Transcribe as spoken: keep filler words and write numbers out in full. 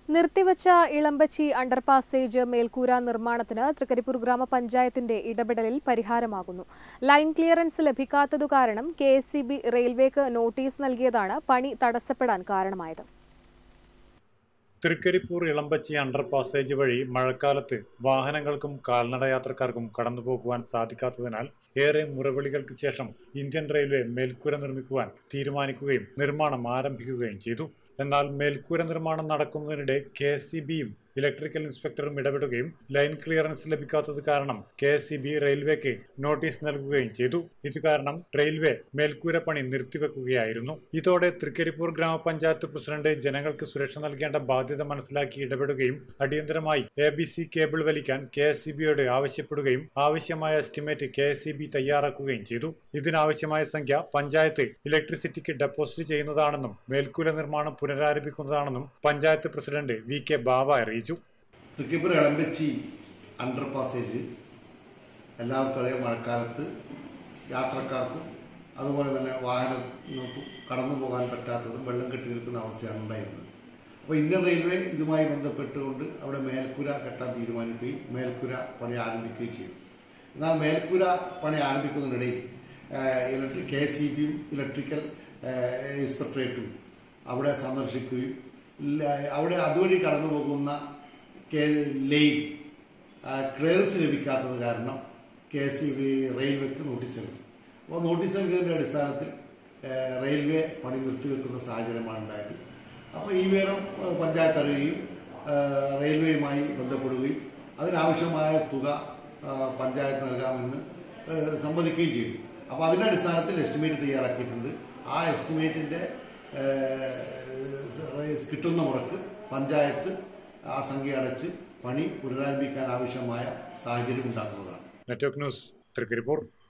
നിർത്തിവച്ച Elambachi underpassage മേൽക്കൂര നിർമ്മാണത്തിന് തൃക്കരിപ്പൂർ ഗ്രാമപഞ്ചായത്തിന്റെ ഇടപെടലിൽ പരിഹാരമാകുന്നു. ലൈൻ ക്ലിയറൻസ് ലഭിക്കാത്തതു കാരണം കെ എസ് സി ബി റെയിൽവേക്ക് നോട്ടീസ് നൽകിയതാണ് പണി തടസ്സപ്പെടാൻ കാരണമായത്. തൃക്കരിപ്പൂർ ഇളമ്പച്ചി അണ്ടർപാസേജ് വഴി മഴക്കാലത്ത് വാഹനങ്ങൾക്കും കാൽനടയാത്രക്കാർക്കും കടന്നുപോകുവാൻ സാധിക്കാത്തതിനാൽ ഏറെ മുറവിളികൾക്ക് ശേഷം ഇന്ത്യൻ റെയിൽവേ മേൽക്കൂര നിർമ്മിക്കുവാൻ തീരുമാനിക്കുകയും നിർമ്മാണം ആരംഭിക്കുകയും ചെയ്തു. എന്നാൽ മേൽക്കൂര നിർമ്മാണം നടക്കുന്നതിനിടെ കെ എസ് സി ബിയും ഇലക്ട്രിക്കൽ ഇൻസ്പെക്ടറും ഇടപെടുകയും ലൈൻ ക്ലിയറൻസ് ലഭിക്കാത്തത് കാരണം കെ എസ് സി ബി റെയിൽവേക്ക് നോട്ടീസ് നൽകുകയും ചെയ്തു. ഇത് കാരണം റെയിൽവേ മേൽക്കൂര പണി നിർത്തിവെക്കുകയായിരുന്നു. ഇതോടെ തൃക്കരിപ്പൂർ ഗ്രാമപഞ്ചായത്ത് പ്രസിഡന്റ് ജനങ്ങൾക്ക് സുരക്ഷ നൽകേണ്ട ബാധ്യത മനസ്സിലാക്കി ഇടപെടുകയും അടിയന്തരമായി എ ബി സി കേബിൾ വലിക്കാൻ കെ എസ് സി ബിയോട് ആവശ്യപ്പെടുകയും ആവശ്യമായ estimate K S C B തയ്യാറാക്കുകയും ചെയ്തു. ഇതിനാവശ്യമായ സംഖ്യ പഞ്ചായത്ത് ഇലക്ട്രിസിറ്റിക്ക് ഡെപ്പോസിറ്റ് ചെയ്യുന്നതാണെന്നും മേൽക്കൂര നിർമ്മാണം പുനരാരംഭിക്കുന്നതാണെന്നും panchayat president V K Bava അറിയിച്ചു. തൃക്കരിപ്പൂർ ഇളമ്പച്ചി അണ്ടർ പാസേജ് എല്ലാവർക്കും അറിയാം, മഴക്കാലത്ത് യാത്രക്കാർക്കും അതുപോലെ തന്നെ വാഹനങ്ങൾക്കും കടന്നു പോകാൻ പറ്റാത്തതും വെള്ളം കെട്ടി നിൽക്കുന്ന അവസ്ഥയാണ് ഉണ്ടായിരുന്നത്. അപ്പോൾ ഇന്ത്യൻ റെയിൽവേ ഇതുമായി ബന്ധപ്പെട്ടുകൊണ്ട് അവിടെ മേൽക്കൂര കെട്ടാൻ തീരുമാനിക്കുകയും മേൽക്കൂര പണി ആരംഭിക്കുകയും ചെയ്തു. എന്നാൽ മേൽക്കൂര പണി ആരംഭിക്കുന്നതിനിടയിൽ ഇലക്ട്രിക് കെ എസ് സി ബിയും ഇലക്ട്രിക്കൽ ഇൻസ്പെക്ടറേറ്റും അവിടെ സന്ദർശിക്കുകയും അവിടെ അതുവഴി കടന്നു പോകുന്ന ലൈൻ ക്ലിയറൻസ് ലഭിക്കാത്തത് കാരണം കെ എസ് സി ബി റെയിൽവേക്ക് നോട്ടീസ് നൽകി. അപ്പോൾ നോട്ടീസ് നൽകിയതിൻ്റെ അടിസ്ഥാനത്തിൽ റെയിൽവേ പണി നിർത്തിവെക്കുന്ന സാഹചര്യമാണ് ഉണ്ടായത്. അപ്പോൾ ഈ വിവരം പഞ്ചായത്ത് അറിയുകയും റെയിൽവേയുമായി ബന്ധപ്പെടുകയും അതിനാവശ്യമായ തുക പഞ്ചായത്ത് നൽകാമെന്ന് സമ്മതിക്കുകയും ചെയ്തു. അപ്പോൾ അതിൻ്റെ അടിസ്ഥാനത്തിൽ എസ്റ്റിമേറ്റ് തയ്യാറാക്കിയിട്ടുണ്ട്. ആ എസ്റ്റിമേറ്റിൻ്റെ കിട്ടുന്ന മുറക്ക് പഞ്ചായത്ത് ആ സംഖ്യ അടച്ച് പണി പുനരാരംഭിക്കാൻ ആവശ്യമായ സാഹചര്യം ഉണ്ടാക്കുന്നതാണ്. Network news Trikaripur.